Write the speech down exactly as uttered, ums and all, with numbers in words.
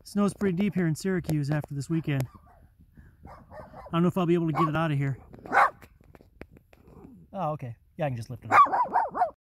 Snow's pretty deep here in Syracuse after this weekend. I don't know if I'll be able to get it out of here. Oh, okay. Yeah, I can just lift it up.